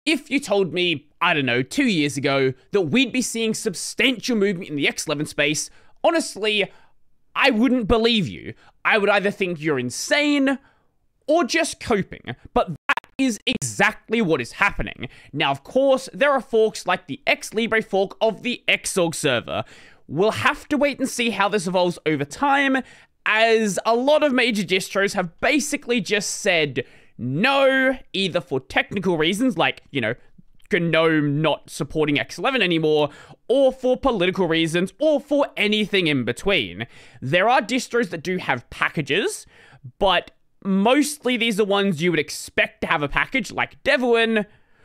If you told me, I don't know, 2 years ago that we'd be seeing substantial movement in the X11 space, honestly, I wouldn't believe you. I would either think you're insane or just coping, but that is exactly what is happening. Now, of course, there are forks like the XLibre fork of the Xorg server. We'll have to wait and see how this evolves over time, as a lot of major distros have basically just said no, either for technical reasons, like, GNOME not supporting X11 anymore, or for political reasons, or for anything in between. There are distros that do have packages, but mostly these are ones you would expect to have a package, like Devuin,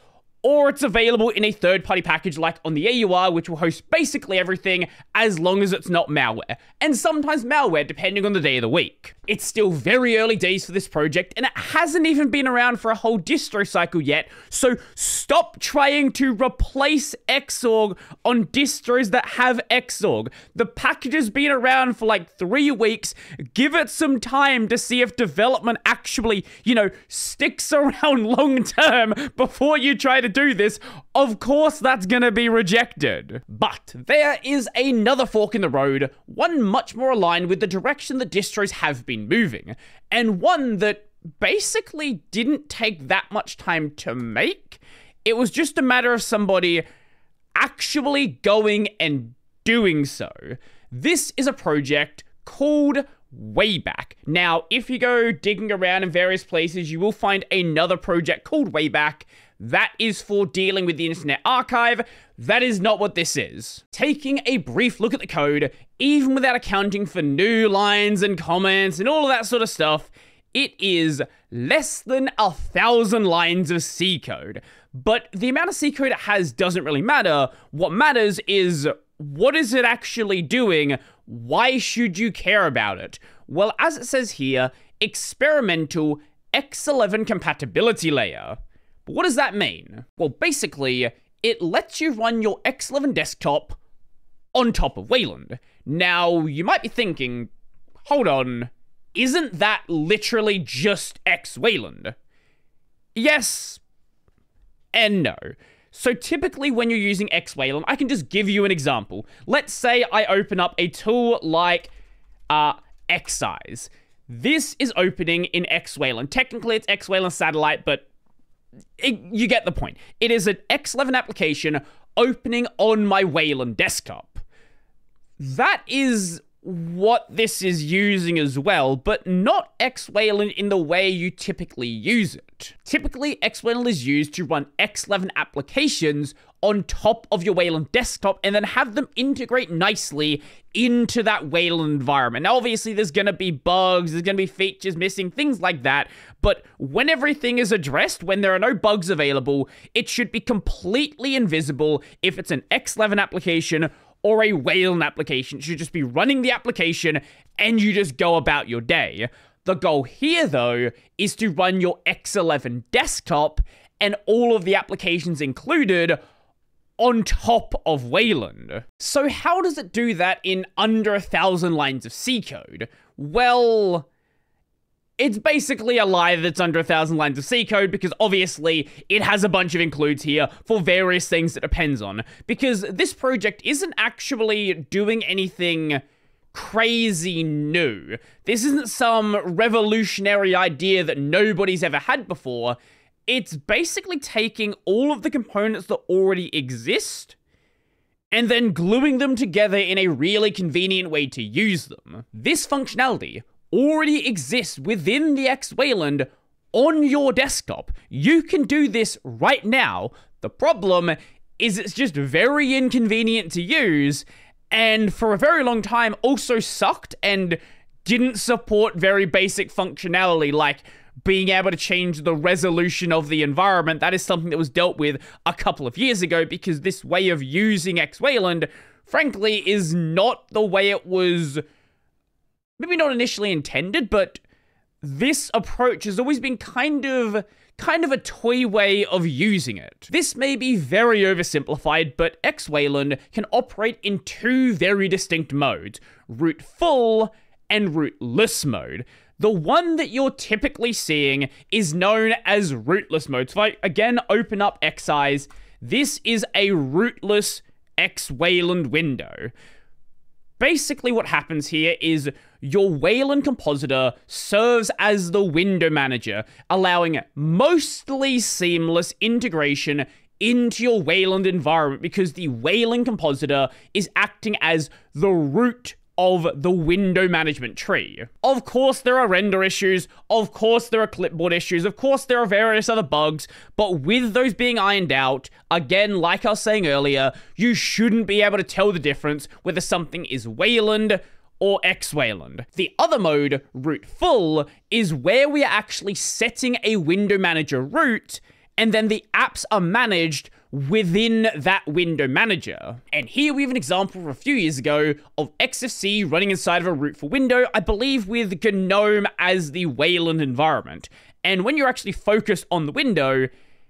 or it's available in a third-party package like on the AUR, which will host basically everything as long as it's not malware. And sometimes malware, depending on the day of the week. It's still very early days for this project, and it hasn't even been around for a whole distro cycle yet, so stop trying to replace Xorg on distros that have Xorg. The package has been around for like 3 weeks. Give it some time to see if development actually, sticks around long term before you try to do this. Of course that's gonna be rejected. But there is another fork in the road, one much more aligned with the direction the distros have been moving, and one that basically didn't take that much time to make. It was just a matter of somebody actually going and doing so. This is a project called Wayback. Now, if you go digging around in various places, you will find another project called Wayback. That is for dealing with the Internet Archive. That is not what this is. Taking a brief look at the code, even without accounting for new lines and comments and all of that sort of stuff, it is less than 1,000 lines of C code. But the amount of C code it has doesn't really matter. What matters is, what is it actually doing? Why should you care about it? Well, as it says here, experimental X11 compatibility layer. But what does that mean? Well, basically, it lets you run your X11 desktop on top of Wayland. Now, you might be thinking, hold on, isn't that literally just X-Wayland? Yes and no. So typically when you're using X-Wayland, I can just give you an example. Let's say I open up a tool like Xeyes. This is opening in X-Wayland. Technically it's X-Wayland Satellite, but you get the point. It is an X11 application opening on my Wayland desktop. That is what this is using as well, but not X-Wayland in the way you typically use it. Typically, X-Wayland is used to run X11 applications on top of your Wayland desktop and then have them integrate nicely into that Wayland environment. Now, obviously, there's going to be bugs, there's going to be features missing, things like that, but when everything is addressed, when there are no bugs available, it should be completely invisible if it's an X11 application or a Wayland application. It should just be running the application and you just go about your day. The goal here, though, is to run your X11 desktop and all of the applications included on top of Wayland. So how does it do that in under 1,000 lines of C code? Well, it's basically a lie that it's under 1,000 lines of C code, because obviously it has a bunch of includes here for various things it depends on. Because this project isn't actually doing anything crazy new. This isn't some revolutionary idea that nobody's ever had before. It's basically taking all of the components that already exist and then gluing them together in a really convenient way to use them. This functionality already exists within the X-Wayland on your desktop. You can do this right now. The problem is it's just very inconvenient to use, and for a very long time also sucked and didn't support very basic functionality like being able to change the resolution of the environment. That is something that was dealt with a couple of years ago, because this way of using X-Wayland, frankly, is not the way it was maybe not initially intended, but this approach has always been kind of a toy way of using it. This may be very oversimplified, but X-Wayland can operate in 2 very distinct modes, rootful and rootless mode. The one that you're typically seeing is known as rootless mode. So if I, again, open up Xeyes, this is a rootless X-Wayland window. Basically what happens here is your Wayland compositor serves as the window manager, allowing mostly seamless integration into your Wayland environment because the Wayland compositor is acting as the root of the window management tree. Of course, there are render issues. Of course, there are clipboard issues. Of course, there are various other bugs. But with those being ironed out, again, like I was saying earlier, you shouldn't be able to tell the difference whether something is Wayland or X-Wayland. The other mode, rootful, is where we are actually setting a window manager root, and then the apps are managed within that window manager. And here we have an example from a few years ago of XFC running inside of a rootful window, I believe with GNOME as the Wayland environment. And when you're actually focused on the window,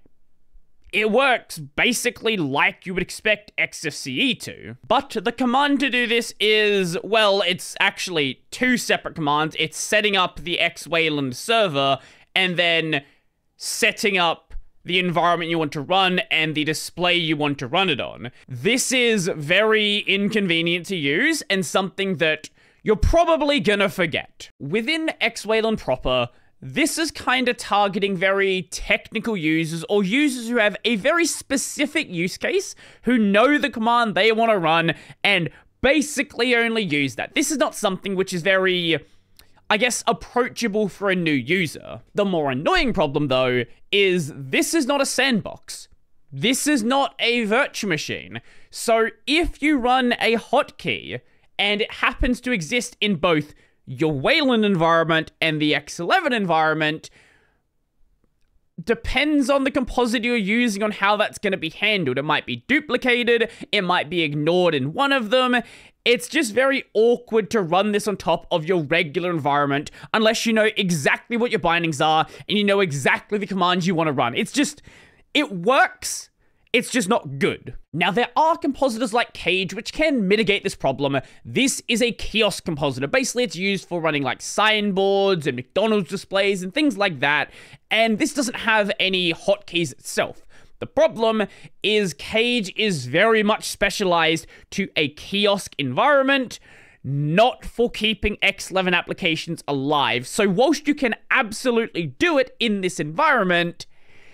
it works basically like you would expect XFCE to. But the command to do this is, well, it's actually two separate commands. It's setting up the X-Wayland server and then setting up the environment you want to run and the display you want to run it on. This is very inconvenient to use and something that you're probably gonna forget. Within X-Wayland proper, this is kind of targeting very technical users or users who have a very specific use case, who know the command they want to run and basically only use that. This is not something which is very, I guess, approachable for a new user. The more annoying problem, though, is this is not a sandbox. This is not a virtual machine. So if you run a hotkey and it happens to exist in both your Wayland environment and the X11 environment, depends on the compositor you're using on how that's going to be handled. It might be duplicated, it might be ignored in one of them. It's just very awkward to run this on top of your regular environment unless you know exactly what your bindings are and you know exactly the commands you want to run. It's just, it works. It's just not good. Now, there are compositors like Cage which can mitigate this problem. This is a kiosk compositor. Basically, it's used for running like signboards and McDonald's displays and things like that. And this doesn't have any hotkeys itself. The problem is Cage is very much specialized to a kiosk environment, not for keeping X11 applications alive. So whilst you can absolutely do it in this environment,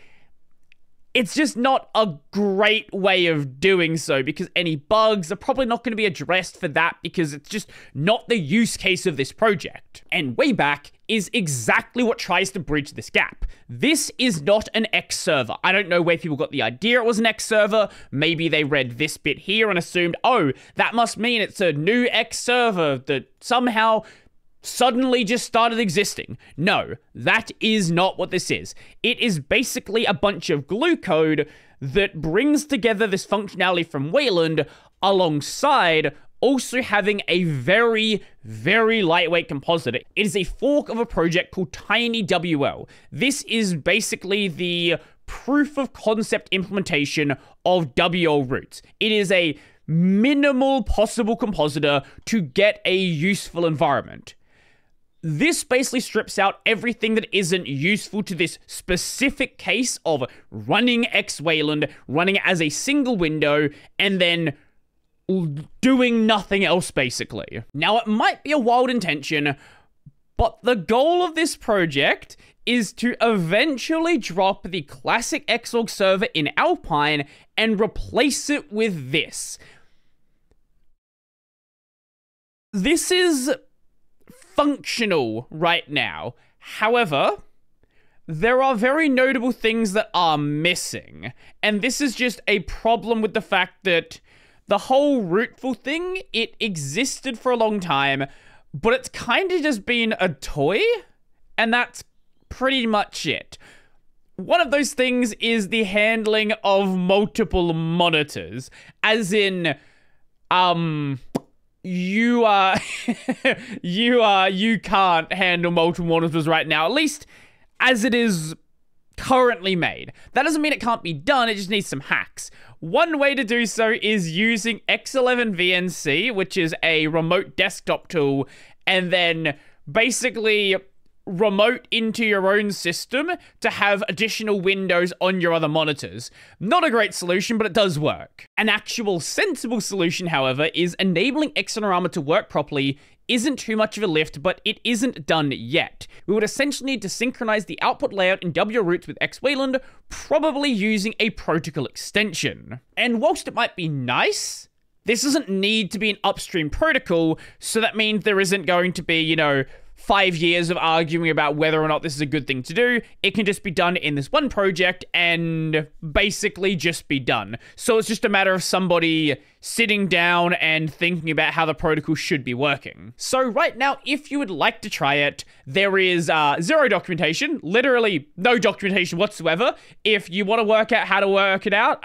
it's just not a great way of doing so because any bugs are probably not going to be addressed for that because it's just not the use case of this project. And Wayback is exactly what tries to bridge this gap. This is not an X server. I don't know where people got the idea it was an X server. Maybe they read this bit here and assumed, oh, that must mean it's a new X server that somehow suddenly just started existing. No, that is not what this is. It is basically a bunch of glue code that brings together this functionality from Wayland alongside also having a very, very lightweight compositor. It is a fork of a project called TinyWL. This is basically the proof of concept implementation of WL roots. It is a minimal possible compositor to get a useful environment. This basically strips out everything that isn't useful to this specific case of running X-Wayland, running it as a single window, and then doing nothing else, basically. Now, it might be a wild intention, but the goal of this project is to eventually drop the classic Xorg server in Alpine and replace it with this. This is functional right now. However, there are very notable things that are missing. And this is just a problem with the fact that the whole rootful thing, it existed for a long time, but it's kind of just been a toy, and that's pretty much it. One of those things is the handling of multiple monitors, as in, you can't handle multiple monitors right now, at least as it is currently made. That doesn't mean it can't be done, it just needs some hacks. One way to do so is using X11 VNC, which is a remote desktop tool, and then basically remote into your own system to have additional windows on your other monitors. Not a great solution, but it does work. An actual sensible solution, however, is enabling XLibre to work properly isn't too much of a lift, but it isn't done yet. We would essentially need to synchronize the output layout in WRoots with Wayland, probably using a protocol extension. And whilst it might be nice, this doesn't need to be an upstream protocol, so that means there isn't going to be, 5 years of arguing about whether or not this is a good thing to do. It can just be done in this one project and basically just be done. So it's just a matter of somebody sitting down and thinking about how the protocol should be working. So right now, if you would like to try it, there is zero documentation, literally no documentation whatsoever. If you want to work out how to work it out,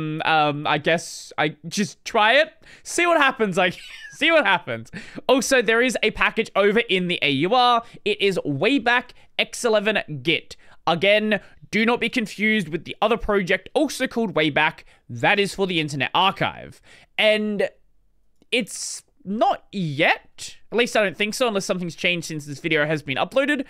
I guess I just try it, see what happens. See what happens. Also, there is a package over in the AUR. It is Wayback X11 Git. Again, do not be confused with the other project also called Wayback. That is for the Internet Archive. And it's not yet, at least I don't think so, unless something's changed since this video has been uploaded.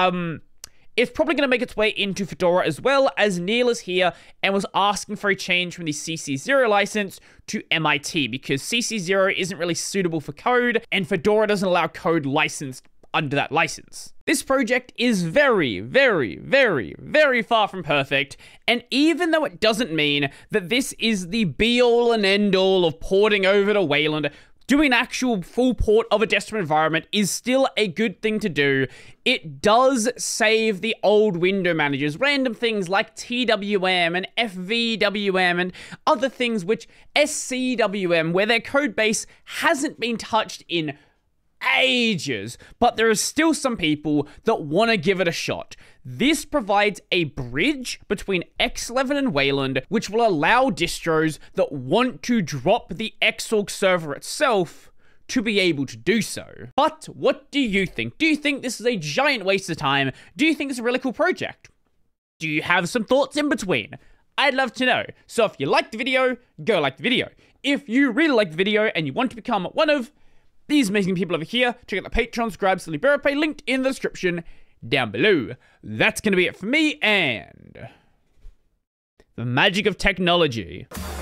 It's probably going to make its way into Fedora as well, as Neil is here and was asking for a change from the CC0 license to MIT, because CC0 isn't really suitable for code, and Fedora doesn't allow code licensed under that license. This project is very, very, very, very far from perfect, and even though it doesn't mean that this is the be-all and end-all of porting over to Wayland, doing an actual full port of a desktop environment is still a good thing to do. It does save the old window managers, random things like TWM and FVWM and other things which SCWM, where their code base hasn't been touched in ages, but there are still some people that want to give it a shot. This provides a bridge between X11 and Wayland, which will allow distros that want to drop the Xorg server itself to be able to do so. But what do you think? Do you think this is a giant waste of time? Do you think it's a really cool project? Do you have some thoughts in between? I'd love to know. So if you liked the video, go like the video. If you really liked the video and you want to become one of these amazing people over here, check out the Patreon, subscribe, XLibre, linked in the description down below. That's going to be it for me and the magic of technology.